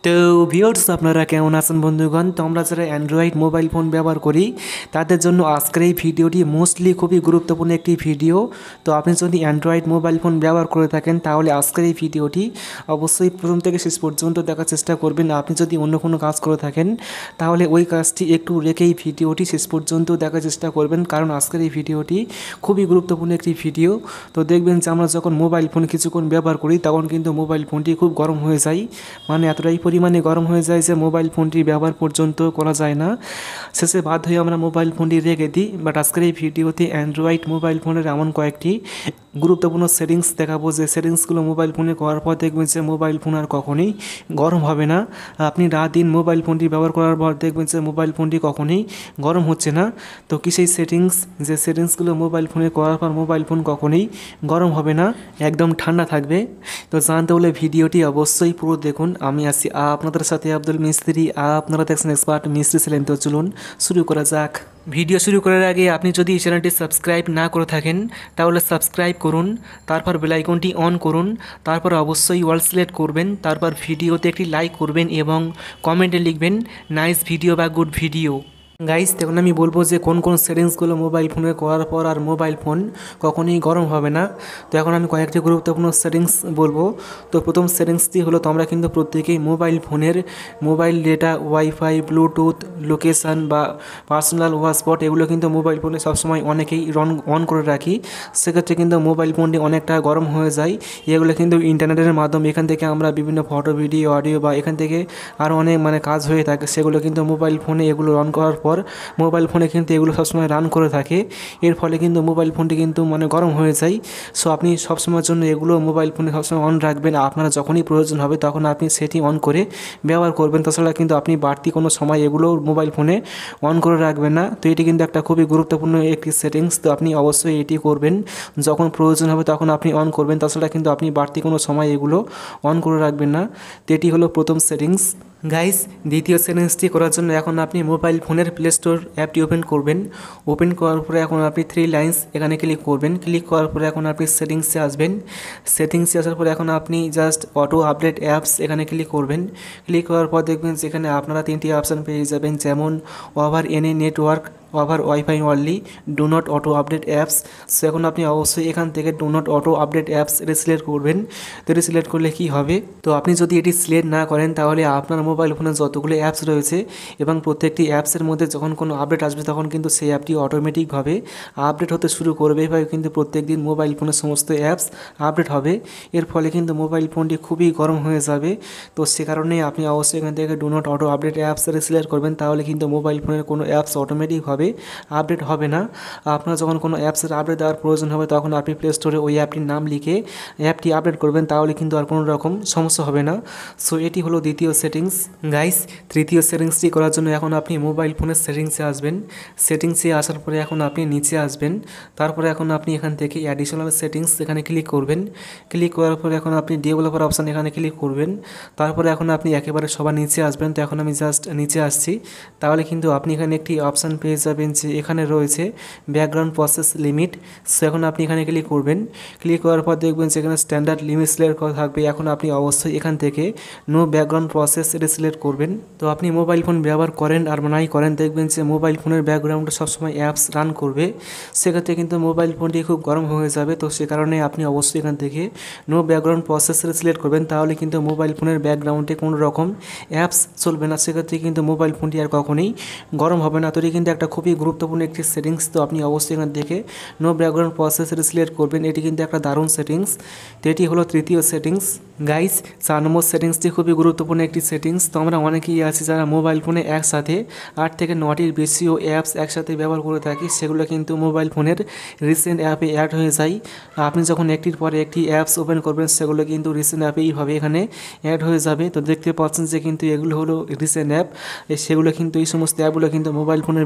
তো ভিউয়ার্স আপনারা কেমন আছেন বন্ধুগণ? তো আমরা যারা অ্যান্ড্রয়েড মোবাইল ফোন ব্যবহার করি তাদের জন্য আজকের এই ভিডিওটি মোস্টলি খুবই গুরুত্বপূর্ণ একটি ভিডিও। তো আপনি যদি অ্যান্ড্রয়েড মোবাইল ফোন ব্যবহার করে থাকেন তাহলে আজকের এই ভিডিওটি অবশ্যই প্রথম থেকে শেষ পর্যন্ত দেখার চেষ্টা করবেন। আপনি যদি অন্য কোনো কাজ করে থাকেন তাহলে ওই কাজটি একটু রেখেই ভিডিওটি শেষ পর্যন্ত দেখার চেষ্টা করবেন, কারণ আজকের এই ভিডিওটি খুবই গুরুত্বপূর্ণ একটি ভিডিও। তো দেখবেন যে আমরা যখন মোবাইল ফোন কিছুক্ষণ ব্যবহার করি তখন কিন্তু মোবাইল ফোনটি খুব গরম হয়ে যায়, মানে এতটাই পরিমাণে গরম হয়ে যায় যে মোবাইল ফোনটি ব্যবহার পর্যন্ত করা যায় না। শেষে বাধ্য হয়ে আমরা মোবাইল ফোনটি রেখে দিই। বাট আজকের এই ভিডিওতে অ্যান্ড্রয়েড মোবাইল ফোনের এমন কয়েকটি গুরুত্বপূর্ণ সেটিংস দেখাবো যে সেটিংসগুলো মোবাইল ফোনে করার পর দেখবেন যে মোবাইল ফোন আর কখনোই গরম হবে না। আপনি রাত দিন মোবাইল ফোনটি ব্যবহার করার পর দেখবেন যে মোবাইল ফোনটি কখনোই গরম হচ্ছে না। তো কি সেই সেটিংস, যে সেটিংসগুলো মোবাইল ফোনে করার পর মোবাইল ফোন কখনোই গরম হবে না, একদম ঠান্ডা থাকবে? তো জানতে হলে ভিডিওটি অবশ্যই পুরো দেখুন। আমি আছি আপনাদের সাথে আব্দুল মিস্ত্রি, আপনারা দেখছেন এক্সপার্ট মিস্ত্রি ছিলেন। তো চলুন শুরু করা যাক। ভিডিও শুরু করার আগে আপনি যদি এই চ্যানেলটি সাবস্ক্রাইব না করে থাকেন তাহলে সাবস্ক্রাইব করুন, তারপর বেল আইকনটি অন করুন, তারপর অবশ্যই অল সিলেক্ট করবেন, তারপর ভিডিওতে একটি লাইক করবেন এবং কমেন্টে লিখবেন নাইস ভিডিও বা গুড ভিডিও। গাইস দেখুন, আমি বলবো যে কোন কোন সেটিংসগুলো মোবাইল ফোনে করার পর আর মোবাইল ফোন কখনোই গরম হবে না। তো এখন আমি কয়েকটি গুরুত্বপূর্ণ সেটিংস বলবো। তো প্রথম সেটিংসটি হলো, তো আমরা কিন্তু প্রত্যেকেই মোবাইল ফোনের mobile data, wifi, bluetooth, location বা পার্সোনাল হটস্পট এগুলো কিন্তু মোবাইল ফোনে সবসময় অনেকেই অন করে রাখি। সেক্ষেত্রে কিন্তু মোবাইল ফোনটি অনেকটা গরম হয়ে যায়। এগুলো কিন্তু ইন্টারনেটের মাধ্যমে এখান থেকে আমরা বিভিন্ন ফটো, ভিডিও, অডিও বা এখান থেকে আরও অনেক কাজ হয়ে থাকে, সেগুলো কিন্তু মোবাইল ফোনে এগুলো অন করার পর মোবাইল ফোনে কিন্তু এগুলো সবসময় রান করে থাকে। এর ফলে কিন্তু মোবাইল ফোনটি কিন্তু গরম হয়ে যায়। সো আপনি সবসময়ের জন্য এগুলো মোবাইল ফোনে সবসময় অন রাখবেন। আপনারা যখনই প্রয়োজন হবে তখন আপনি সেটি অন করে ব্যবহার করবেন। তাছাড়া কিন্তু আপনি বাড়তি কোনো সময় এগুলো মোবাইল ফোনে অন করে রাখবেন না। তো এটি কিন্তু একটা খুবই গুরুত্বপূর্ণ একটি সেটিংস। তো আপনি অবশ্যই এটি করবেন, যখন প্রয়োজন হবে তখন আপনি অন করবেন। তাছাড়া কিন্তু আপনি বাড়তি কোনো সময় এগুলো অন করে রাখবেন না। তো এটি হলো প্রথম সেটিংস। গাইস, দ্বিতীয় সেটিংসটি করার জন্য এখন আপনি মোবাইল ফোনের প্লে স্টোর অ্যাপটি ওপেন করবেন। ওপেন করার পরে এখন আপনি থ্রি লাইন্স এখানে ক্লিক করবেন। ক্লিক করার পরে এখন আপনি সেটিংসে আসবেন। সেটিংসে আসার পরে এখন আপনি জাস্ট অটো আপডেট অ্যাপস এখানে ক্লিক করবেন। ক্লিক করার পর দেখবেন যেখানে আপনারা তিনটি অপশান পেয়ে যাবেন, যেমন over any network, over wifi only, do not auto update apps. So এখন আপনি অবশ্যই এখান থেকে do not auto update apps এটি সিলেক্ট করবেন। তো এটি সিলেক্ট করলে কী হবে, তো আপনি যদি এটি সিলেক্ট না করেন তাহলে আপনার মোবাইল ফোনে যতগুলো অ্যাপস রয়েছে এবং প্রত্যেকটি অ্যাপসের মধ্যে যখন কোনো আপডেট আসবে তখন কিন্তু সেই অ্যাপটি অটোমেটিকভাবে আপডেট হতে শুরু করবে। এভাবে কিন্তু প্রত্যেক দিন মোবাইল ফোনের সমস্ত অ্যাপস আপডেট হবে। এর ফলে কিন্তু মোবাইল ফোনটি খুবই গরম হয়ে যাবে। তো সে কারণে আপনি অবশ্যই এখান থেকে do not auto update apps select করবেন। তাহলে কিন্তু মোবাইল ফোনের কোনো অ্যাপস অটোমেটিকভাবে আপডেট হবে না। আপনার যখন কোনো অ্যাপসের আপডেট দেওয়ার প্রয়োজন হবে তখন আপনি প্লে স্টোরে ওই অ্যাপটির নাম লিখে অ্যাপটি আপডেট করবেন, তাহলে কিন্তু আর কোনো রকম সমস্যা হবে না। সো এটি হলো দ্বিতীয় সেটিংস। গাইস, তৃতীয় সেটিংসটি করার জন্য এখন আপনি মোবাইল ফোনের সেটিংসে আসবেন। সেটিংসে আসার পরে এখন আপনি নিচে আসবেন। তারপরে এখন আপনি এখান থেকে অ্যাডিশনাল সেটিংস এখানে ক্লিক করবেন। ক্লিক করার পরে এখন আপনি ডেভেলপার অপশান এখানে ক্লিক করবেন। তারপরে এখন আপনি একেবারে সবার নিচে আসবেন। তো এখন আমি জাস্ট নিচে আসছি। তাহলে কিন্তু আপনি এখানে একটি অপশান পেয়ে যাবেন যে এখানে রয়েছে ব্যাকগ্রাউন্ড প্রসেস লিমিট। সো এখন আপনি এখানে ক্লিক করবেন। ক্লিক করার পর দেখবেন যে এখানে স্ট্যান্ডার্ড লিমিট সিলেক্ট করা থাকবে। এখন আপনি অবশ্যই এখান থেকে নো ব্যাকগ্রাউন্ড প্রসেস এটা সিলেক্ট করবেন। তো আপনি মোবাইল ফোন ব্যবহার করেন আর নাই করেন, দেখবেন যে মোবাইল ফোনের ব্যাকগ্রাউন্ডে সবসময় অ্যাপস রান করবে। সেক্ষেত্রে কিন্তু মোবাইল ফোনটি খুব গরম হয়ে যাবে। তো সে কারণে আপনি অবশ্যই এখান থেকে নো ব্যাকগ্রাউন্ড প্রসেস সিলেক্ট করবেন। তাহলে কিন্তু মোবাইল ফোনের ব্যাকগ্রাউন্ডে কোনো রকম অ্যাপস চলবে না। সেক্ষেত্রে কিন্তু মোবাইল ফোনটি আর কখনোই গরম হবে না। তো এটি কিন্তু একটা খুবই গুরুত্বপূর্ণ একটি সেটিংস। তো আপনি অবশ্যই এখান থেকে নো ব্যাকগ্রাউন্ড প্রসেস সিলেক্ট করবেন। এটি কিন্তু একটা দারুণ সেটিংস। তো এটি হলো তৃতীয় সেটিংস। গাইস, 4 নম্বর সেটিংসটি খুবই গুরুত্বপূর্ণ একটি সেটিংস। তো আমরা অনেকেই আছি যারা মোবাইল ফোনে একসাথে 8 থেকে 9টির বেশিও অ্যাপস একসাথে ব্যবহার করে থাকি। সেগুলো কিন্তু মোবাইল ফোনের রিসেন্ট অ্যাপে অ্যাড হয়ে যায়। আপনি যখন একটির পরে একটি অ্যাপস ওপেন করবেন সেগুলো কিন্তু রিসেন্ট অ্যাপে এইভাবে এখানে অ্যাড হয়ে যাবে। তো দেখতে পাচ্ছেন যে কিন্তু এগুলো হলো রিসেন্ট অ্যাপ। সেগুলো কিন্তু এই সমস্ত অ্যাপগুলো কিন্তু মোবাইল ফোনের ব্যাকগ্রাউন্ডে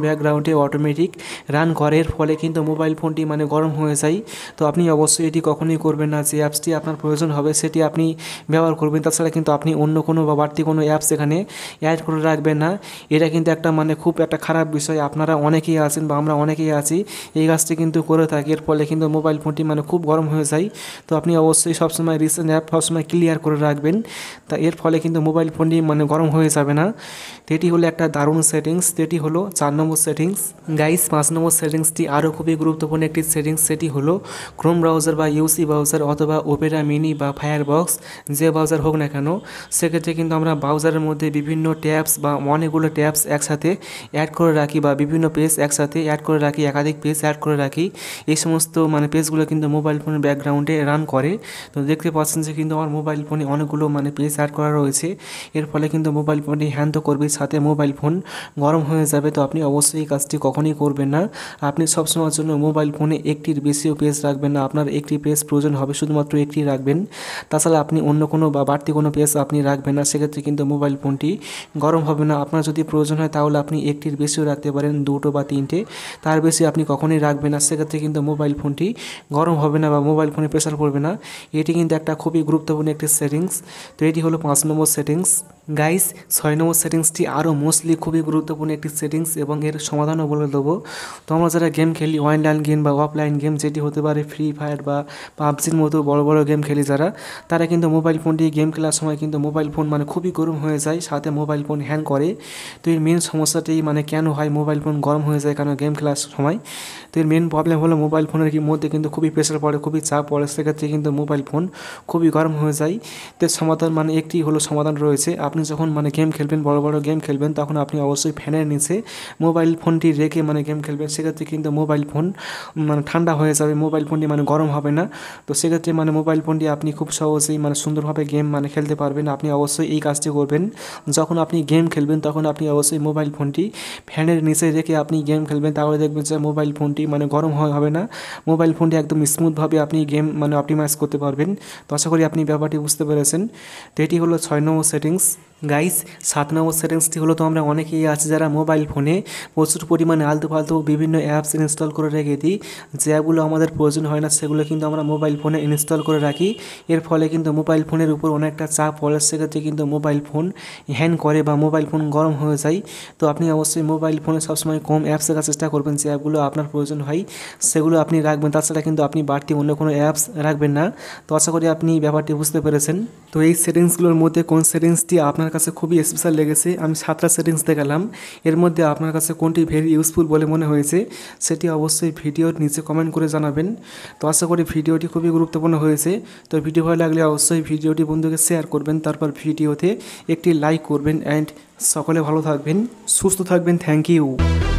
ব্যাকগ্রাউন্ডে অটোমেটিক রান করে, এর ফলে কিন্তু মোবাইল ফোনটি মানে গরম হয়ে যায়। তো আপনি অবশ্যই এটি কখনোই করবেন না। যে অ্যাপসটি আপনার প্রয়োজন হবে সেটি আপনি ব্যবহার করবেন, তাছাড়া কিন্তু আপনি অন্য কোনো বা বাড়তি কোনো অ্যাপস এখানে অ্যাড করে রাখবেন না। এটা কিন্তু একটা মানে খুব একটা খারাপ বিষয়। আপনারা অনেকেই আছেন বা আমরা অনেকেই আছি এই কাজটি কিন্তু করে থাকি, এর ফলে কিন্তু মোবাইল ফোনটি মানে খুব গরম হয়ে যায়। তো আপনি অবশ্যই সবসময় রিসেন্ট অ্যাপ সবসময় ক্লিয়ার করে রাখবেন, তা এর ফলে কিন্তু মোবাইল ফোনটি মানে গরম হয়ে যাবে না। তো এটি হলো একটা দারুণ সেটিংস। এটি হলো 4 নম্বর সেটিংস। গাইস 5 নম্বর সেটিংসটি আরও খুবই গুরুত্বপূর্ণ একটি সেটিংস। সেটি হলো ক্রোম ব্রাউজার বা ইউসি ব্রাউজার অথবা ওপেরা মিনি বা ফায়ারবক্স যে ব্রাউজার হোক না কেন, সেক্ষেত্রে কিন্তু আমরা ব্রাউজারের মধ্যে বিভিন্ন ট্যাবস বা অনেকগুলো ট্যাবস একসাথে অ্যাড করে রাখি বা বিভিন্ন পেজ একসাথে অ্যাড করে রাখি, একাধিক পেজ অ্যাড করে রাখি। এই সমস্ত মানে পেজগুলো কিন্তু মোবাইল ফোনের ব্যাকগ্রাউন্ডে রান করে। তো দেখতে পাচ্ছেন যে কিন্তু আমার মোবাইল ফোনে অনেকগুলো মানে পেজ অ্যাড করা রয়েছে, এর ফলে কিন্তু মোবাইল ফোনটি হ্যাং তো করবে, সাথে মোবাইল ফোন গরম হয়ে যাবে। তো আপনি অবশ্যই এই কাজটি কখনই করবেন না। আপনি সবসময়ের জন্য মোবাইল ফোনে একটির বেশিও পেজ রাখবেন না, আপনার একটি পেজ প্রয়োজন হবে শুধুমাত্র একটি রাখবেন, তাছাড়া আপনি অন্য কোনো বা বাড়তি কোনো পেজ আপনি রাখবেন না। সেক্ষেত্রে কিন্তু মোবাইল ফোনটি গরম হবে না। আপনার যদি প্রয়োজন হয় তাহলে আপনি একটির বেশিও রাখতে পারেন, 2টো বা 3টে, তার বেশি আপনি কখনোই রাখবেন না। সেক্ষেত্রে কিন্তু মোবাইল ফোনটি গরম হবে না বা মোবাইল ফোনে প্রেশার পড়বে না। এটি কিন্তু একটা খুবই গুরুত্বপূর্ণ একটি সেটিংস। তো এটি হলো 5 নম্বর সেটিংস। গাইস 6 নম্বর সেটিংসটি আরও মোস্টলি খুবই গুরুত্বপূর্ণ একটি সেটিংস এবং এর সমাধানও বলে দেবো। তো আমরা যারা গেম খেলি, অনলাইন গেম বা অফলাইন গেম, যেটি হতে পারে ফ্রি ফায়ার বা পাবজির মতো বড় বড় গেম খেলি যারা, তারা কিন্তু মোবাইল ফোনটি গেম খেলার সময় কিন্তু মোবাইল ফোন মানে খুবই গরম হয়ে যায়, সাথে মোবাইল ফোন হ্যাং করে। তো এর মেন সমস্যাটি মানে কেন হয় মোবাইল ফোন গরম হয়ে যায় কেন গেম খেলার সময়, তো এর মেন প্রবলেম হলো মোবাইল ফোনের মধ্যে কিন্তু খুবই প্রেশার পড়ে, খুবই চাপ পড়ে, সেক্ষেত্রে কিন্তু মোবাইল ফোন খুবই গরম হয়ে যায়। তো সমাধান মানে একটি হলো সমাধান রয়েছে, আপনি যখন মানে গেম খেলবেন, বড় বড় গেম খেলবেন, তখন আপনি অবশ্যই ফ্যানের নিচে মোবাইল ফোনটি রেখে মানে গেম খেলবেন। সেক্ষেত্রে কিন্তু মোবাইল ফোন মানে ঠান্ডা হয়ে যাবে, মোবাইল ফোনটি মানে গরম হবে না। তো সেক্ষেত্রে মানে মোবাইল ফোনটি আপনি খুব সহজেই মানে সুন্দরভাবে গেম মানে খেলতে পারবেন। আপনি অবশ্যই এই কাজটি করবেন, যখন আপনি গেম খেলবেন তখন আপনি অবশ্যই মোবাইল ফোনটি ফ্যানের নিচে রেখে আপনি গেম খেলবেন, তাহলে দেখবেন যে মোবাইল ফোনটি মানে গরম হবে না। মোবাইল ফোনটি একদম স্মুথভাবে আপনি গেম মানে অপটিমাইজ করতে পারবেন। তো আশা করি আপনি ব্যাপারটি বুঝতে পেরেছেন। তো এটি হলো 6 নম্বর সেটিংস। গাইস 7 নম্বর সেটিংসটি হলো, তো আমরা অনেকেই আছে যারা মোবাইল ফোনে প্রচুর পরিমাণে আলতু ফালতু বিভিন্ন অ্যাপস ইনস্টল করে রেখে দিই, যে অ্যাপগুলো আমাদের প্রয়োজন হয় না সেগুলো কিন্তু আমরা মোবাইল ফোনে ইনস্টল করে রাখি। এর ফলে কিন্তু মোবাইল ফোনের উপর অনেকটা চাপ পড়ে, সেক্ষেত্রে কিন্তু মোবাইল ফোন হ্যাং করে বা মোবাইল ফোন গরম হয়ে যায়। তো আপনি অবশ্যই মোবাইল ফোনে সবসময় কম অ্যাপস রাখার চেষ্টা করবেন, যে অ্যাপগুলো আপনার প্রয়োজন হয় সেগুলো আপনি রাখবেন, তাছাড়া কিন্তু আপনি বাড়তি অন্য কোনো অ্যাপস রাখবেন না। তো আশা করি আপনি ব্যাপারটি বুঝতে পেরেছেন। তো এই সেটিংসগুলোর মধ্যে কোন সেটিংসটি আপনার কাছে খুবই স্পেশাল লেগেছে, আমি 7টা সেটিংস দেখালাম, এর মধ্যে আপনার কাছে কোনটি ভেরি ইউজফুল বলে মনে হয়েছে সেটি অবশ্যই ভিডিওর নিচে কমেন্ট করে জানাবেন। তো আশা করি ভিডিওটি খুবই গুরুত্বপূর্ণ হয়েছে। তো ভিডিও ভালো লাগলে অবশ্যই ভিডিওটি বন্ধুকে শেয়ার করবেন, তারপর ভিডিওতে একটি লাইক করবেন। অ্যান্ড সকলে ভালো থাকবেন, সুস্থ থাকবেন। Thank you.